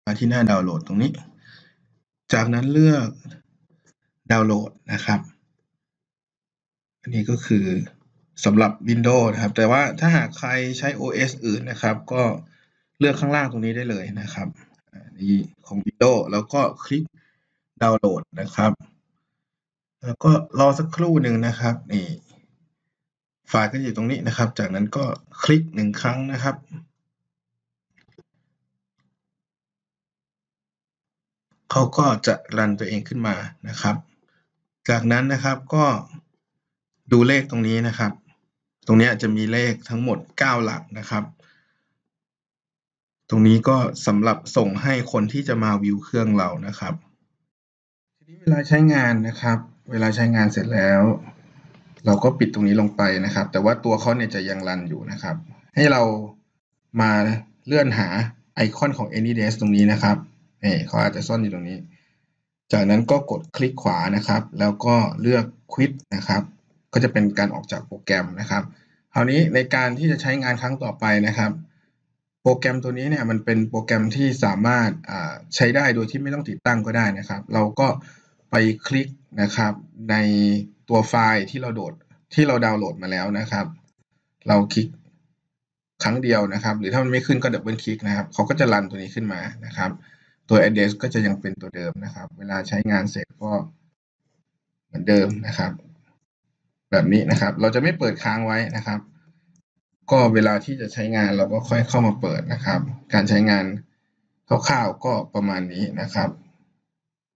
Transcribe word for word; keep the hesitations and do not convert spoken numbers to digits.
มาที่หน้าดาวน์โหลดตรงนี้จากนั้นเลือกดาวน์โหลดนะครับอันนี้ก็คือสำหรับ Windows นะครับแต่ว่าถ้าหากใครใช้ โอ เอส อื่นนะครับก็เลือกข้างล่างตรงนี้ได้เลยนะครับอันนี้ของ Windows แล้วก็คลิกดาวน์โหลดนะครับแล้วก็รอสักครู่หนึ่งนะครับนี่ไฟล์ก็อยู่ตรงนี้นะครับจากนั้นก็คลิกหนึ่งครั้งนะครับเขาก็จะรันตัวเองขึ้นมานะครับจากนั้นนะครับก็ดูเลขตรงนี้นะครับตรงนี้จะมีเลขทั้งหมดเก้าหลักนะครับตรงนี้ก็สำหรับส่งให้คนที่จะมาวิวเครื่องเรานะครับทีนี้เวลาใช้งานนะครับเวลาใช้งานเสร็จแล้วเราก็ปิดตรงนี้ลงไปนะครับแต่ว่าตัวเขาเนี่ยจะยังรันอยู่นะครับให้เรามาเลื่อนหาไอคอนของ AnyDesk ตรงนี้นะครับนี่เขาอาจจะซ่อนอยู่ตรงนี้จากนั้นก็กดคลิกขวานะครับแล้วก็เลือก Quit นะครับก็จะเป็นการออกจากโปรแกรมนะครับคราวนี้ในการที่จะใช้งานครั้งต่อไปนะครับโปรแกรมตัวนี้เนี่ยมันเป็นโปรแกรมที่สามารถใช้ได้โดยที่ไม่ต้องติดตั้งก็ได้นะครับเราก็ไปคลิกนะครับในตัวไฟล์ที่เราโดดที่เราดาวน์โหลดมาแล้วนะครับเราคลิกครั้งเดียวนะครับหรือถ้ามันไม่ขึ้นก็ดับเบิลคลิกนะครับเขาก็จะรันตัวนี้ขึ้นมานะครับตัว address ก็จะยังเป็นตัวเดิมนะครับเวลาใช้งานเสร็จก็เหมือนเดิมนะครับแบบนี้นะครับเราจะไม่เปิดค้างไว้นะครับก็เวลาที่จะใช้งานเราก็ค่อยเข้ามาเปิดนะครับการใช้งานคร่าวๆก็ประมาณนี้นะครับ